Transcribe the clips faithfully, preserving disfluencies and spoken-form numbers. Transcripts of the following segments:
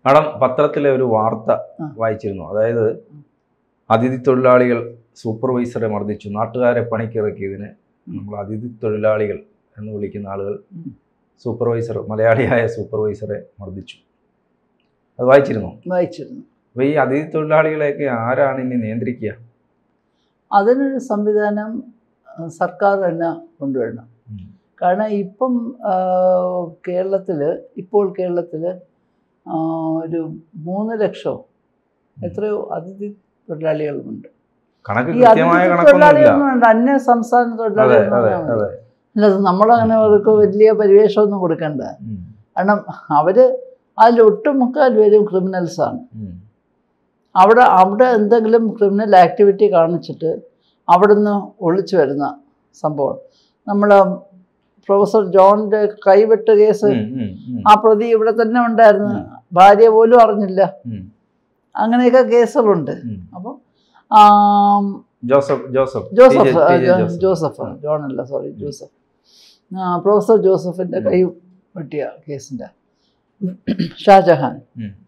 Madam പത്രത്തിലെ ഒരു വാർത്ത വായിച്ചിരുന്നു. അതായത് അതിഥി തൊഴിലാളികൾ സൂപ്പർവൈസറെ മർദ്ദിച്ചു. നാട്ടുകാരെ പണിക്കിറക്കിയതിന് നമ്മൾ അതിഥി തൊഴിലാളികൾ എന്ന് വിളിക്കുന്ന ആളുകൾ സൂപ്പർവൈസർ മലയാളിയായ സൂപ്പർവൈസറെ മർദ്ദിച്ചു. അത് വായിച്ചിരുന്നു വായിച്ചിരുന്നു അപ്പോൾ ഈ അതിഥി തൊഴിലാളികളെയൊക്കെ ആരാണ് ഇനി നിയന്ത്രിക്കുക? അതിനൊരു സംവിധാനം സർക്കാർ തന്നെ കൊണ്ടുവരണം. കാരണം ഇപ്പം കേരളത്തിൽ ഇപ്പോൾ കേരളത്തിൽ ഒരു മൂന്ന് ലക്ഷം എത്രയോ അതിഥി തൊഴിലാളികളുമുണ്ട്. ഈ അതിഥി തൊഴിലാളികളുണ്ട്, അന്യ സംസ്ഥാന തൊഴിലാളികളുണ്ട്. അല്ലാതെ നമ്മളങ്ങനെ അവർക്ക് വലിയ പരിവേഷമൊന്നും കൊടുക്കണ്ട. കാരണം അവർ അതിൽ ഒട്ടുമുക്കാൽ പേരും ക്രിമിനൽസാണ്. അവിടെ അവിടെ എന്തെങ്കിലും ക്രിമിനൽ ആക്ടിവിറ്റി കാണിച്ചിട്ട് അവിടുന്ന് ഒളിച്ചു വരുന്ന സംഭവം. നമ്മൾ പ്രൊഫസർ ജോണിൻ്റെ കൈവെട്ട് കേസ്, ആ പ്രതി ഇവിടെ തന്നെ ഉണ്ടായിരുന്നു, ഭാര്യ പോലും അറിഞ്ഞില്ല. അങ്ങനെയൊക്കെ കേസുകളുണ്ട്. അപ്പം ജോസഫ് ജോസഫ് ജോസഫ് ജോസഫ് ജോണല്ല സോറി ജോസഫ് പ്രൊഫസർ ജോസഫിൻ്റെ കൈ വെട്ടിയ കേസിൻ്റെ ഷാജഹാൻ,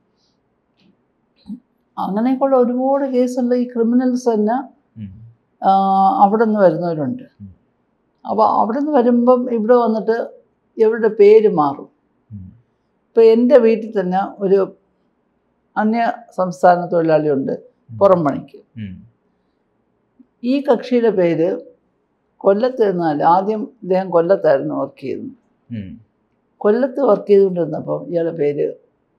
അങ്ങനെയൊക്കെയുള്ള ഒരുപാട് കേസുള്ള ഈ ക്രിമിനൽസ് തന്നെ അവിടെ നിന്ന് വരുന്നവരുണ്ട്. അപ്പോൾ അവിടെ നിന്ന് വരുമ്പം ഇവിടെ വന്നിട്ട് ഇവരുടെ പേര് മാറും. ഇപ്പോൾ എൻ്റെ വീട്ടിൽ തന്നെ ഒരു അന്യ സംസ്ഥാന തൊഴിലാളിയുണ്ട് പുറം പണിക്ക്. ഈ കക്ഷിയുടെ പേര് കൊല്ലത്ത് നിന്നാൽ ആദ്യം ഇദ്ദേഹം കൊല്ലത്തായിരുന്നു വർക്ക് ചെയ്തത്. കൊല്ലത്ത് വർക്ക് ചെയ്തുകൊണ്ടിരുന്നപ്പം ഇയാളുടെ പേര്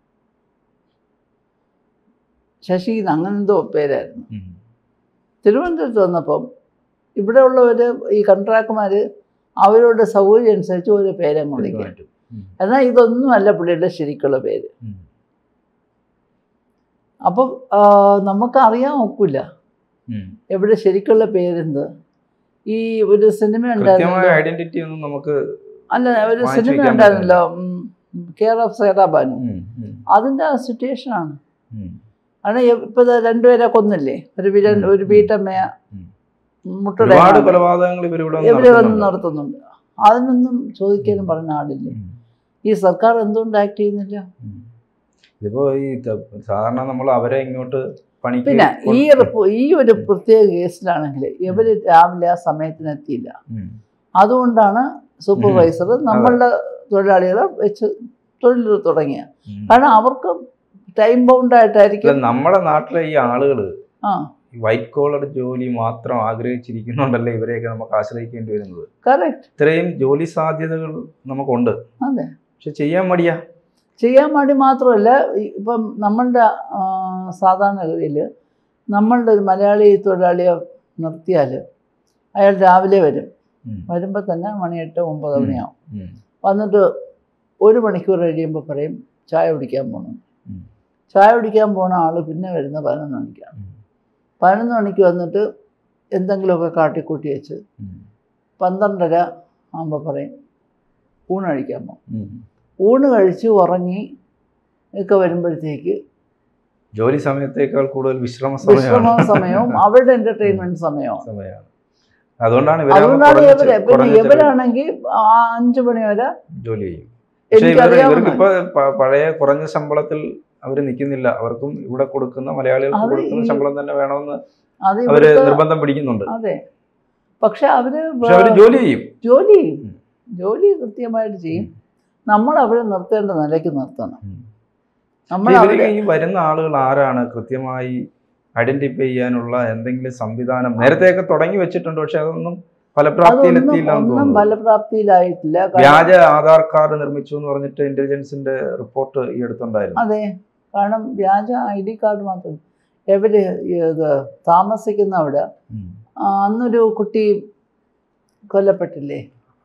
ശശി അങ്ങനെ എന്തോ പേരായിരുന്നു. തിരുവനന്തപുരത്ത് വന്നപ്പം ഇവിടെ ഉള്ളവർ ഈ കോൺട്രാക്ടർമാർ അവരുടെ സൗകര്യം അനുസരിച്ച് ഒരു പേരങ്ങ് വിളിക്കും. എന്നാൽ ഇതൊന്നുമല്ല പുള്ളിയുടെ ശരിക്കുള്ള പേര്. അപ്പം നമുക്കറിയാൻ ഒക്കില്ല എവിടെ ശരിക്കുള്ള പേരെന്ത്. ഈ ഒരു സിനിമ ഉണ്ടായിരുന്നല്ലോ, അല്ല ഒരു സിനിമ ഉണ്ടായിരുന്നല്ലോ കെയർ ഓഫ് സൈറാബാനു, അതിൻ്റെ ആ സിറ്റുവേഷനാണ്. കാരണം ഇപ്പം രണ്ടുപേരെ കൊന്നില്ലേ, ഒരു വിരൻ ഒരു വീട്ടമ്മയെ മുട്ടയുടെ ഇവര് വന്ന് നടത്തുന്നുണ്ട്. അതിനൊന്നും ചോദിക്കാനും പറഞ്ഞ ആളില്ലേ. ഈ സർക്കാർ എന്തുകൊണ്ട് ആക്ട് ചെയ്യുന്നില്ല? ഇതിപ്പോ ഈ സാധാരണ നമ്മൾ അവരെ ഇങ്ങോട്ട് പിന്നെ ഈ ഈ ഒരു പ്രത്യേക കേസിലാണെങ്കിൽ ഇവര് രാവിലെ ആ സമയത്തിന് എത്തിയില്ല. അതുകൊണ്ടാണ് സൂപ്പർവൈസർ നമ്മളുടെ തൊഴിലാളികളെ വെച്ച് തൊഴിൽ തുടങ്ങിയ. കാരണം അവർക്ക് ടൈം ബൗണ്ട് ആയിട്ടായിരിക്കും. നമ്മുടെ നാട്ടിലെ ഈ ആളുകള് ആ വൈറ്റ് കോളർ ജോലി മാത്രം ആഗ്രഹിച്ചിരിക്കുന്നുണ്ടല്ലേ ഇവരെയൊക്കെ നമുക്ക് ആശ്രയിക്കേണ്ടി വരുന്നത്. കറക്റ്റ്. ഇത്രയും ജോലി സാധ്യതകൾ നമുക്കുണ്ട്. അതെ, പക്ഷെ ചെയ്യാൻ മടിയാ. ചെയ്യാൻ മടി മാത്രമല്ല, ഇപ്പം നമ്മളുടെ സാധാരണഗതിയിൽ നമ്മളുടെ ഒരു മലയാളി തൊഴിലാളിയെ നിർത്തിയാൽ അയാൾ രാവിലെ വരും. വരുമ്പോൾ തന്നെ മണി എട്ട് ഒമ്പത് മണിയാവും. വന്നിട്ട് ഒരു മണിക്കൂർ കഴിയുമ്പോൾ പറയും ചായ കുടിക്കാൻ പോകണം. ചായ കുടിക്കാൻ പോണ ആൾ പിന്നെ വരുന്ന പതിനൊന്ന് മണിക്കാണ്. പതിനൊന്ന് മണിക്ക് വന്നിട്ട് എന്തെങ്കിലുമൊക്കെ കാട്ടിക്കൂട്ടി വെച്ച് പന്ത്രണ്ടര ആകുമ്പോൾ പറയും ഊണ് കഴിക്കാൻ പോകും. ഊണ് കഴിച്ച് ഉറങ്ങി ഒക്കെ വരുമ്പോഴത്തേക്ക് ജോലി സമയത്തേക്കാൾ കൂടുതൽ വിശ്രമ വിശ്രമ സമയവും അവരുടെ എന്റർടൈൻമെന്റ് സമയവും. അതുകൊണ്ടാണ് അതുകൊണ്ടാണ് ഇവര് പിന്നെ ഇവരാണെങ്കിൽ അഞ്ചു മണി വരെ ജോലി ചെയ്യും. ഇവർക്കിപ്പോ പഴയ കുറഞ്ഞ ശമ്പളത്തിൽ അവര് നിൽക്കുന്നില്ല. അവർക്കും ഇവിടെ കൊടുക്കുന്ന മലയാളികൾക്ക് കൊടുക്കുന്ന ശമ്പളം തന്നെ വേണമെന്ന് അവര് നിർബന്ധം പിടിക്കുന്നുണ്ട്. അതെ, പക്ഷെ അവര് ജോലി ചെയ്യും ജോലി ചെയ്യും ജോലി കൃത്യമായിട്ട് ചെയ്യും. നമ്മൾ അവരെ നിർത്തേണ്ട നിലയ്ക്ക് നിർത്തണം. നമ്മൾ ഈ വരുന്ന ആളുകൾ ആരാണ് കൃത്യമായി ഐഡന്റിഫൈ ചെയ്യാനുള്ള എന്തെങ്കിലും സംവിധാനം നേരത്തെയൊക്കെ തുടങ്ങി വെച്ചിട്ടുണ്ട്. പക്ഷെ അതൊന്നും ഫലപ്രാപ്തിയിലെത്തിയില്ല. ഒന്നും ഫലപ്രാപ്തിയിലായിട്ടില്ല. വ്യാജ ആധാർ കാർഡ് നിർമ്മിച്ചു എന്ന് പറഞ്ഞിട്ട് ഇന്റലിജൻസിന്റെ റിപ്പോർട്ട് ഈ അടുത്തുണ്ടായിരുന്നു. അതെ, കാരണം വ്യാജ ഐ ഡി കാർഡ് മാത്രം എവര് ഇത് താമസിക്കുന്ന അവിടെ അന്നൊരു കുട്ടി കൊല്ലപ്പെട്ടില്ലേ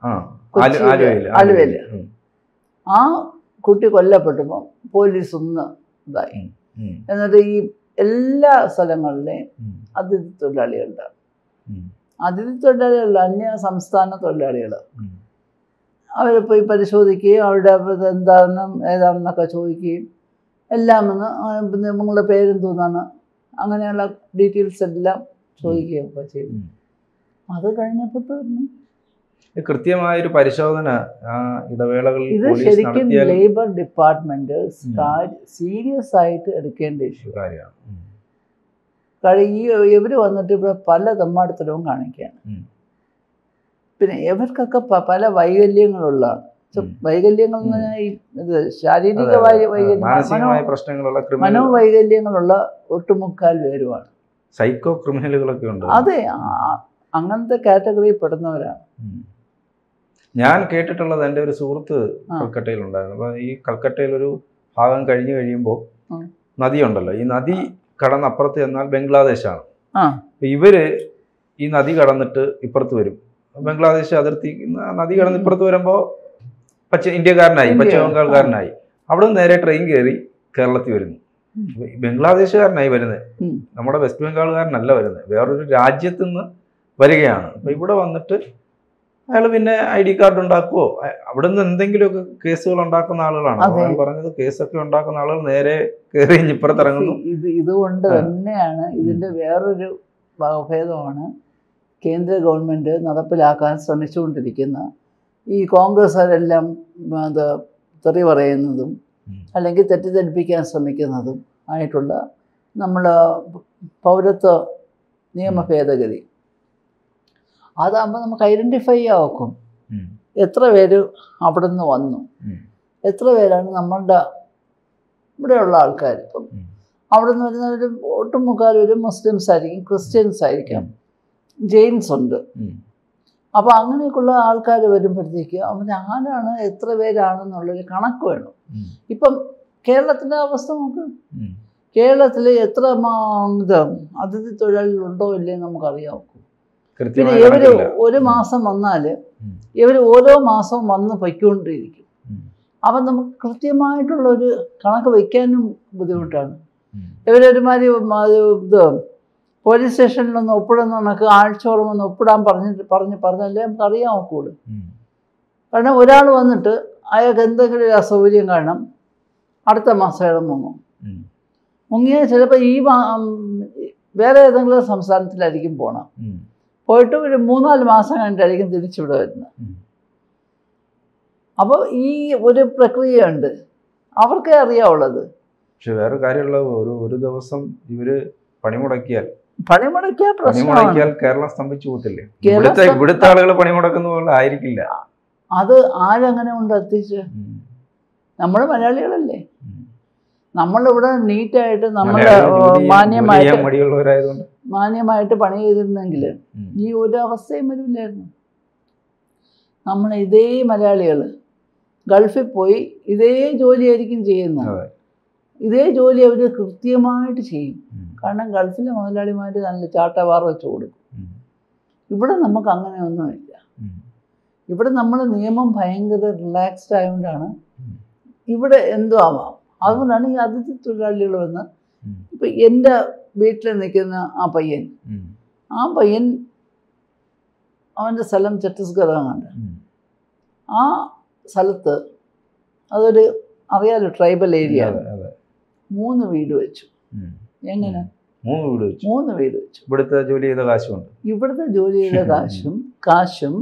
ആലുവയില്. ആ കുട്ടി കൊല്ലപ്പെട്ടപ്പോൾ പോലീസ് ഒന്ന് ഇതായി. എന്നിട്ട് ഈ എല്ലാ സ്ഥലങ്ങളിലെയും അതിഥി തൊഴിലാളികളുണ്ട്. അതിഥി തൊഴിലാളികളല്ല, അന്യ സംസ്ഥാന തൊഴിലാളികൾ. അവരിപ്പോൾ ഈ പരിശോധിക്കുകയും അവരുടെ എന്താണെന്നും ഏതാണെന്നൊക്കെ ചോദിക്കുകയും എല്ലാം ഒന്ന് നിങ്ങളുടെ പേരെന്തോന്നാണ് അങ്ങനെയുള്ള ഡീറ്റെയിൽസ് എല്ലാം ചോദിക്കുകയും ഒക്കെ ചെയ്തു. അത് കഴിഞ്ഞപ്പോൾ തീർന്നു. കൃത്യമായൊരു പരിശോധന ആ ഇടവേളകളിൽ ഇത് ശരിക്കും ലേബർ ഡിപ്പാർട്ട്മെന്റ് സീരിയസ് ആയിട്ട് എടുക്കേണ്ട ഇഷ്യൂ കാര്യമാണ്. കാര്യം ഈ ഇവർ വന്നിട്ട് ഇവിടെ പല തെമ്മാടിത്തരവും കാണിക്കുകയാണ്. പിന്നെ ഇവർക്കൊക്കെ പല വൈകല്യങ്ങളുള്ള വൈകല്യങ്ങൾ എന്ന് പറഞ്ഞാൽ ഇത് ശാരീരിക വൈകല്യം മനോവൈകല്യങ്ങളുള്ള ഒട്ടുമുക്കാൽ പേരുമാണ്. സൈക്കോ ക്രിമിനലുകളൊക്കെ ഉണ്ട്. അതെ, അങ്ങനത്തെ കാറ്റഗറിയിൽ പെടുന്നവരാണ്. ഞാൻ കേട്ടിട്ടുള്ളത്, എൻ്റെ ഒരു സുഹൃത്ത് കൽക്കട്ടയിൽ ഉണ്ടായിരുന്നു. അപ്പോൾ ഈ കൽക്കട്ടയിൽ ഒരു ഭാഗം കഴിഞ്ഞു കഴിയുമ്പോൾ നദിയുണ്ടല്ലോ, ഈ നദി കടന്ന് അപ്പുറത്ത് ചെന്നാൽ ബംഗ്ലാദേശാണ്. ഇവര് ഈ നദി കടന്നിട്ട് ഇപ്പുറത്ത് വരും. ബംഗ്ലാദേശ് അതിർത്തി നദി കടന്ന് ഇപ്പുറത്ത് വരുമ്പോൾ പശ്ചിമ ഇന്ത്യക്കാരനായി, പശ്ചിമ ബംഗാൾക്കാരനായി. അവിടെ നിന്ന് നേരെ ട്രെയിൻ കയറി കേരളത്തിൽ വരുന്നു. ബംഗ്ലാദേശുകാരനായി വരുന്നത്, നമ്മുടെ വെസ്റ്റ് ബംഗാളുകാരനല്ല വരുന്നത്, വേറൊരു രാജ്യത്തു നിന്ന് വരികയാണ്. അപ്പൊ ഇവിടെ വന്നിട്ട് അയാൾ പിന്നെ ഐ ഡി കാർഡ് ഉണ്ടാക്കുവോ, അവിടെ നിന്ന് എന്തെങ്കിലുമൊക്കെ കേസുകൾ ഉണ്ടാക്കുന്ന ആളുകളാണ്. ഞാൻ പറഞ്ഞത് കേസൊക്കെ ഉണ്ടാക്കുന്ന ആളുകൾ നേരെ കയറി ഇപ്പുറത്തിറങ്ങുന്നു. ഇത് ഇതുകൊണ്ട് തന്നെയാണ് ഇതിന്റെ വേറൊരു വകഭേദമാണ് കേന്ദ്ര ഗവൺമെന്റ് നടപ്പിലാക്കാൻ ശ്രമിച്ചുകൊണ്ടിരിക്കുന്ന ഈ കോൺഗ്രസ്സുകാരെല്ലാം അത് തെറി പറയുന്നതും അല്ലെങ്കിൽ തെറ്റിദ്ധരിപ്പിക്കാൻ ശ്രമിക്കുന്നതും ആയിട്ടുള്ള നമ്മൾ പൗരത്വ നിയമ ഭേദഗതി. അതാകുമ്പോൾ നമുക്ക് ഐഡൻറ്റിഫൈ ആക്കും എത്ര പേര് അവിടെ നിന്ന് വന്നു, എത്ര പേരാണ് നമ്മളുടെ ഇവിടെയുള്ള ആൾക്കാർ. ഇപ്പം അവിടെ നിന്ന് വരുന്നവർ ഒട്ടുമുക്കാലും മുസ്ലിംസ് ആയിരിക്കും, ക്രിസ്ത്യൻസ് ആയിരിക്കാം, ജെയിൻസ് ഉണ്ട്. അപ്പോൾ അങ്ങനെയൊക്കെയുള്ള ആൾക്കാർ വരുമ്പോഴത്തേക്ക് അവൻ ആരാണ് എത്ര പേരാണെന്നുള്ളൊരു കണക്ക് വേണം. ഇപ്പം കേരളത്തിൻ്റെ അവസ്ഥ നോക്ക്, കേരളത്തിൽ എത്ര ഇത് അതിഥി തൊഴിലാളികളുണ്ടോ ഇല്ലേ നമുക്കറിയാം. പിന്നെ ഇവർ ഒരു മാസം വന്നാൽ ഇവർ ഓരോ മാസവും വന്ന് പൊയ്ക്കൊണ്ടിരിക്കും. അപ്പം നമുക്ക് കൃത്യമായിട്ടുള്ളൊരു കണക്ക് വയ്ക്കാനും ബുദ്ധിമുട്ടാണ്. ഇവരൊരുമാതിരി ഇത് പോലീസ് സ്റ്റേഷനിലൊന്ന് ഒപ്പിടുന്ന കണക്ക് ആഴ്ചയോളം ഒന്ന് ഒപ്പിടാൻ പറഞ്ഞിട്ട് പറഞ്ഞ് പറഞ്ഞല്ലേ നമുക്ക് അറിയാൻ നോക്കൂട്. കാരണം ഒരാൾ വന്നിട്ട് അയാൾക്ക് എന്തെങ്കിലും ഒരു അസൗകര്യം കാരണം അടുത്ത മാസം അയാൾ മുങ്ങും. മുങ്ങിയാൽ ചിലപ്പോൾ ഈ വേറെ ഏതെങ്കിലും സംസ്ഥാനത്തിലായിരിക്കും പോകണം. പോയിട്ട് ഒരു മൂന്നാല് മാസം കഴിഞ്ഞിട്ടായിരിക്കും തിരിച്ചിവിടെ വരുന്നത്. അപ്പോൾ ഈ ഒരു പ്രക്രിയയുണ്ട്, അവർക്കേ അറിയാവുള്ളത്. പക്ഷെ വേറെ കാര്യമുള്ള ഒരു ഒരു ദിവസം ഇവര് പണിമുടക്കിയാൽ പണിമുടക്കിയാൽ പണിമുടക്കിയാൽ കേരളം സ്തംഭിച്ചു പോകത്തില്ലേ? ഇവിടുത്തെ ആളുകൾ പണിമുടക്കുന്ന പോലെ ആയിരിക്കില്ല. അത് ആരങ്ങനെ കൊണ്ട് എത്തിച്ച്? നമ്മൾ മലയാളികളല്ലേ, നമ്മളിവിടെ നീറ്റായിട്ട് നമ്മൾ മാന്യമായിട്ട് മാന്യമായിട്ട് പണി ചെയ്തിരുന്നെങ്കിൽ ഈ ഒരു അവസ്ഥയും വരില്ലായിരുന്നു. നമ്മൾ ഇതേ മലയാളികൾ ഗൾഫിൽ പോയി ഇതേ ജോലിയായിരിക്കും ചെയ്യുന്നത്. ഇതേ ജോലി അവർ കൃത്യമായിട്ട് ചെയ്യും. കാരണം ഗൾഫിലെ മുതലാളിമാർ നല്ല ചാട്ടവാറ വെച്ച് കൊടുക്കും. ഇവിടെ നമുക്ക് അങ്ങനെയൊന്നുമില്ല. ഇവിടെ നമ്മൾ നിയമം ഭയങ്കര റിലാക്സ്ഡ് ആയതുകൊണ്ടാണ് ഇവിടെ എന്തോ ആവാം. അതുകൊണ്ടാണ് ഈ അതിഥി തൊഴിലാളികൾ വന്ന് ഇപ്പം എൻ്റെ വീട്ടിൽ നിൽക്കുന്ന ആ പയ്യൻ ആ പയ്യൻ അവൻ്റെ സ്ഥലം ഛത്തീസ്ഗഡാണ്. ആ സ്ഥലത്ത് അതൊരു അറിയാലോ ട്രൈബൽ ഏരിയ. മൂന്ന് വീട് വെച്ചു. എങ്ങനെ? മൂന്ന് വീട് വെച്ചു. മൂന്ന് വീട് വെച്ചു. ഇവിടുത്തെ ജോലി ചെയ്ത കാശും ഇവിടുത്തെ ജോലി ചെയ്ത കാശും കാശും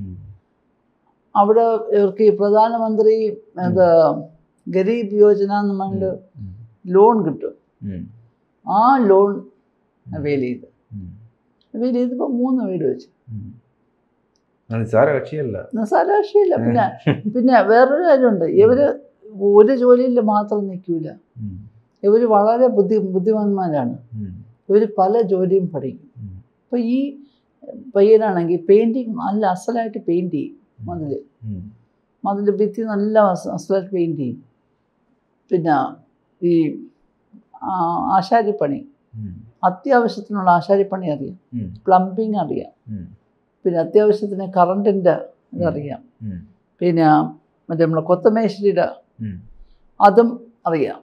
അവിടെ ഇവർക്ക് ഈ പ്രധാനമന്ത്രി എന്താ ഗരീബ് യോജന എന്ന് പറഞ്ഞിട്ട് ലോൺ കിട്ടും. ആ ലോൺ അവെയിൽ ചെയ്ത് അവെയിൽ ചെയ്തപ്പോൾ മൂന്ന് വീട് വെച്ചു. നിസ്സാര കക്ഷിയല്ല, നിസ്സാര കക്ഷിയല്ല. പിന്നെ പിന്നെ വേറൊരു കാര്യമുണ്ട്, ഇവര് ഒരു ജോലിയിൽ മാത്രം നിൽക്കൂല. ഇവർ വളരെ ബുദ്ധി ബുദ്ധിമാന്മാരാണ്. ഇവർ പല ജോലിയും പഠിക്കും. അപ്പോൾ ഈ പയ്യനാണെങ്കിൽ പെയിൻറ്റിങ് നല്ല അസലായിട്ട് പെയിൻറ്റ് ചെയ്യും. മതിൽ മതിൽ ഭിത്തി നല്ല അസലായിട്ട് പെയിൻറ്റ് ചെയ്യും. പിന്നെ ഈ ആശാരിപ്പണി, അത്യാവശ്യത്തിനുള്ള ആശാരിപ്പണി അറിയാം, പ്ലംബിങ് അറിയാം, പിന്നെ അത്യാവശ്യത്തിന് കറണ്ടിൻ്റെ ഇതറിയാം, പിന്നെ മറ്റേ നമ്മളെ കൊത്തമേശ്ശേരിയുടെ അതും അറിയാം.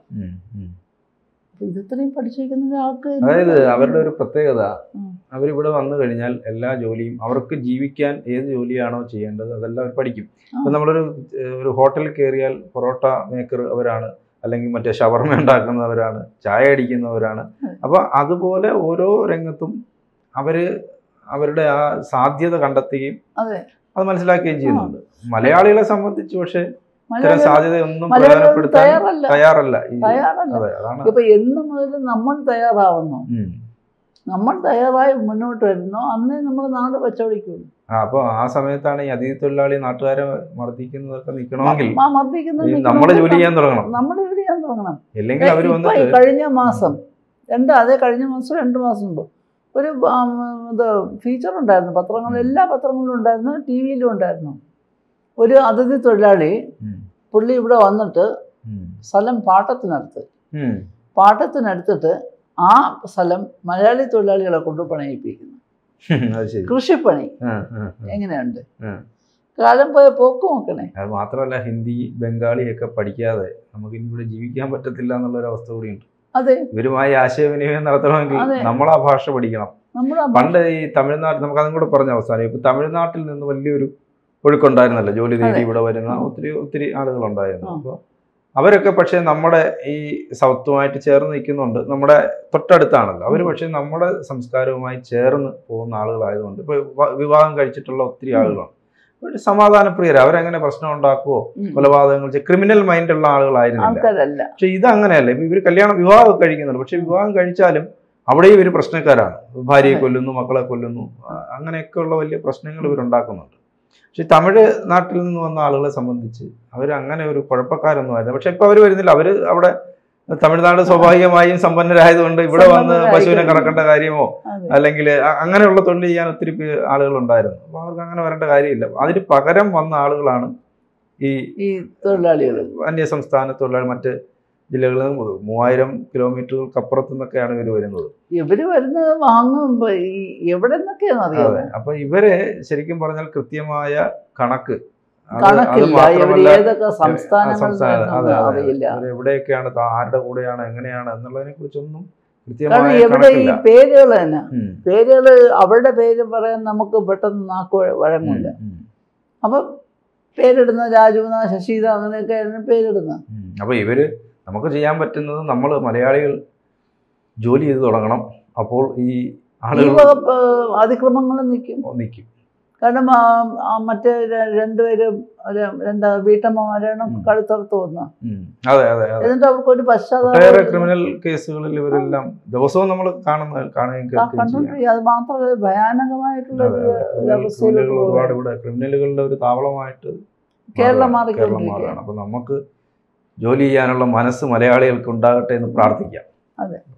ഇത്രയും പഠിച്ചിരിക്കുന്ന ഒരാൾക്ക് അതായത് അവരുടെ ഒരു പ്രത്യേകത, അവരിവിടെ വന്നു കഴിഞ്ഞാൽ എല്ലാ ജോലിയും അവർക്ക് ജീവിക്കാൻ ഏത് ജോലിയാണോ ചെയ്യേണ്ടത് അതെല്ലാം അവർ പഠിക്കും. ഇപ്പം നമ്മളൊരു ഒരു ഹോട്ടലിൽ കയറിയാൽ പൊറോട്ട മേക്കർ അവരാണ്, അല്ലെങ്കിൽ മറ്റേ ഷവർമ ഉണ്ടാക്കുന്നവരാണ്, ചായ അടിക്കുന്നവരാണ്. അപ്പോൾ അതുപോലെ ഓരോ രംഗത്തും അവർ അവരുടെ ആ സാധ്യത കണ്ടെത്തുകയും അത് മനസ്സിലാക്കുകയും ചെയ്യുന്നുണ്ട്. മലയാളികളെ സംബന്ധിച്ച് പക്ഷേ ഇത്തരം സാധ്യതയൊന്നും മലയാളികൾ പ്രയോജനപ്പെടുത്താൻ തയ്യാറല്ല തയ്യാറല്ല. ഈ- തയ്യാറല്ല അതെ, അതാണ്. ഇപ്പൊ എന്ന് മുതൽ നമ്മൾ തയ്യാറാവുന്നു, ഉം. നമ്മൾ തയ്യാറായി മുന്നോട്ട് വരുന്നു, അന്നേ നമ്മൾ നാട് വെച്ചോടിക്കുള്ളൂ. ആ, അപ്പൊ ആ സമയത്താണ് ഈ അതിഥി തൊഴിലാളി നാട്ടുകാരെ മർദ്ദിക്കുന്നതൊക്കെ നിൽക്കണമെങ്കിൽ ആ മർദ്ദിക്കുന്നത് നമ്മൾ ജോലി ചെയ്യാൻ തുടങ്ങണം. നമ്മൾ ജോലി ചെയ്യാൻ തുടങ്ങണം. ഇല്ലെങ്കിൽ അവർ ഇപ്പൊ വന്നിട്ട് കഴിഞ്ഞ മാസം രണ്ട് അതേ കഴിഞ്ഞ മാസം രണ്ട് മാസം മുമ്പ് ഒരു ആം, ഇത് ഫീച്ചർ ഉണ്ടായിരുന്നു, പത്രങ്ങളിൽ എല്ലാ പത്രങ്ങളിലും ഉണ്ടായിരുന്നു, ടി വിയിലും ഉണ്ടായിരുന്നു. ഒരു അതിഥി തൊഴിലാളി ഉം. പുള്ളി ഇവിടെ വന്നിട്ട് ഉം. സ്ഥലം പാട്ടത്തിനടുത്ത് ഉം. പാട്ടത്തിനടുത്തിട്ട് ആ സ്ഥലം മലയാളി തൊഴിലാളികളെ കൊണ്ട് പണിയിപ്പിക്കുന്നു. അത് ശരി. കൃഷിപ്പണി ആ, ആ, ആ. എങ്ങനെയുണ്ട് ആ. കാലം പോയ പോക്ക് നോക്കണേ. അത് മാത്രമല്ല ഹിന്ദി ബംഗാളിയൊക്കെ പഠിക്കാതെ നമുക്ക് ഇനി ഇവിടെ ജീവിക്കാൻ പറ്റത്തില്ല എന്നുള്ളൊരു അവസ്ഥ കൂടിയുണ്ട്. അതെ, ഇവരുമായി ആശയവിനിമയം നടത്തണമെങ്കിൽ അതെ. നമ്മൾ ആ ഭാഷ പഠിക്കണം. നമ്മൾ പണ്ട് ഈ തമിഴ്നാട്ടിൽ നമുക്ക് അതും കൂടെ പറഞ്ഞ അവസാനം ഇപ്പൊ തമിഴ്നാട്ടിൽ നിന്ന് വലിയൊരു ഒഴുക്കുണ്ടായിരുന്നല്ലോ, ജോലി തേടി അതെ. ഇവിടെ വരുന്ന ഒത്തിരി ഒത്തിരി ആളുകളുണ്ടായിരുന്നു. ആ. അപ്പോൾ അവരൊക്കെ പക്ഷേ നമ്മുടെ ഈ സൗത്തുമായിട്ട് ചേർന്ന് നിൽക്കുന്നുണ്ട്, നമ്മുടെ തൊട്ടടുത്താണല്ലോ അവർ. പക്ഷേ നമ്മുടെ സംസ്കാരവുമായി ചേർന്ന് പോകുന്ന ആളുകളായതുകൊണ്ട് ഇപ്പൊ വിവാ- വിവാഹം കഴിച്ചിട്ടുള്ള ഒത്തിരി ആളുകളാണ്. ഒരു സമാധാനപ്രിയർ, അവരെങ്ങനെ പ്രശ്നം ഉണ്ടാക്കുവോ കൊലപാതകങ്ങൾ ചെയ്യ ക്രിമിനൽ മൈൻഡുള്ള ആളുകളായിരുന്നില്ല. ആൾക്കാരല്ല. പക്ഷെ ഇത് അങ്ങനെയല്ല. ഇപ്പൊ ഇവർ കല്യാണം വിവാഹം കഴിക്കുന്നുണ്ട്, പക്ഷെ വിവാഹം കഴിച്ചാലും അവിടെയും ഇവർ പ്രശ്നക്കാരാണ്. ഭാര്യയെ കൊല്ലുന്നു, മക്കളെ കൊല്ലുന്നു, ആ- അങ്ങനെയൊക്കെയുള്ള വലിയ പ്രശ്നങ്ങൾ ഇവരുണ്ടാക്കുന്നുണ്ട്. പക്ഷെ തമിഴ് നാട്ടിൽ നിന്ന് വന്ന ആളുകളെ സംബന്ധിച്ച് അവർ അങ്ങനെ ഒരു കുഴപ്പക്കാരൊന്നും ആയിരുന്നു. പക്ഷെ ഇപ്പൊ അവർ വരുന്നില്ല. അവര് അവിടെ തമിഴ്നാട് സ്വാഭാവികമായും സമ്പന്നരായതുകൊണ്ട് ഇവിടെ വന്ന് പശുവിനെ കറക്കേണ്ട കാര്യമോ അതെ. അല്ലെങ്കിൽ അങ്ങനെയുള്ള തൊഴിൽ ചെയ്യാൻ ഒത്തിരി ആളുകൾ ഉണ്ടായിരുന്നു. അപ്പൊ അവർക്ക് അങ്ങനെ വരേണ്ട കാര്യമില്ല. അതിന് പകരം വന്ന ആളുകളാണ് ഈ ഈ തൊഴിലാളികൾ. അന്യ സംസ്ഥാന തൊഴിലാളി. മറ്റ് ജില്ലകളിൽ നിന്ന് മൂവായിരം കിലോമീറ്ററുകൾക്ക് അപ്പുറത്തു നിന്നൊക്കെയാണ് ഇവർ വരുന്നത്. ഇവര് വരുന്നത് വാങ്ങുമ്പോ ഈ എവിടെ നിന്നൊക്കെയാന്ന് അറിയാമോ? അതെ. അപ്പൊ ഇവരെ ശരിക്കും പറഞ്ഞാൽ കൃത്യമായ കണക്ക് അത് അത് കണക്കില്ല. ഇവര് മാത്രമല്ല ഏതൊക്കെ സംസ്ഥാനങ്ങളിൽ സംസ്ഥാന അതെ നിന്നൊന്നും അതെ അറിയില്ല. ഇവർ എവിടെയൊക്കെയാണ് താ- ആരുടെ കൂടെയാണ് എങ്ങനെയാണ് എന്നുള്ളതിനെ കുറിച്ചൊന്നും കാരണം കൃത്യമായ എവിടെ ഈ കണക്കില്ല. പേരുകൾ തന്നെ ഉം. പേരുകള് അവരുടെ പേര് പറയാൻ നമുക്ക് പെട്ടെന്ന് നാക്ക് വഴ- വഴങ്ങില്ല. ഉം. അപ്പൊ പേരിടുന്ന രാജുന ശശീത അങ്ങനെയൊക്കെയാണ് പേരിടുന്നത്. ഉം. അപ്പൊ ഇവര് നമുക്ക് ചെയ്യാൻ പറ്റുന്നത് നമ്മൾ മലയാളികൾ ജോലി ചെയ്ത് തുടങ്ങണം. അപ്പോൾ ഈ ഈ ആളുകൾ വക ഏഹ്, അതിക്രമങ്ങൾ നിൽക്കും. നിൽക്കും. കാരണം ആ, ആ മറ്റേ ര- രണ്ടുപേരും ഒരു രണ്ട് വീട്ടമ്മമാരാണ് ഉം. കഴുത്തറുത്ത് വന്ന. ഉം. അതെ അതെ അതെ. എന്നിട്ട് അവർക്ക് ഒരു ഒട്ടേറെ പശ്ചാത്താപം ക്രിമിനൽ കേസുകളിൽ ഇവരെല്ലാം ദിവസവും നമ്മൾ കാണുന്ന കാണുകയും കേൾക്കുകയും ചെയ്യാം. കണ്ടോണ്ടിരിക്കുക. അത് മാത്രമല്ല ഭയാനകമായിട്ടുള്ള അതെ, ഒരു അതെ. ക്രിമിനൽ- അവസ്ഥയിലോട്ട് ക്രിമിനലുകൾ ഒരുപാട് പോവുകയാണ്. ഇവിടെ ക്രിമിനലുകളുടെ ഒരു താവളമായിട്ട് കേരളം മാറുകയാണ്. കേരളം മാറിക്കൊണ്ടിരിക്കുകയാണ്. മാറുകയാണ്. അപ്പൊ നമുക്ക് ജോലി ചെയ്യാനുള്ള മനസ്സ് മലയാളികൾക്ക് ഉണ്ടാകട്ടെ എന്ന് പ്രാർത്ഥിക്കാം. അതെ.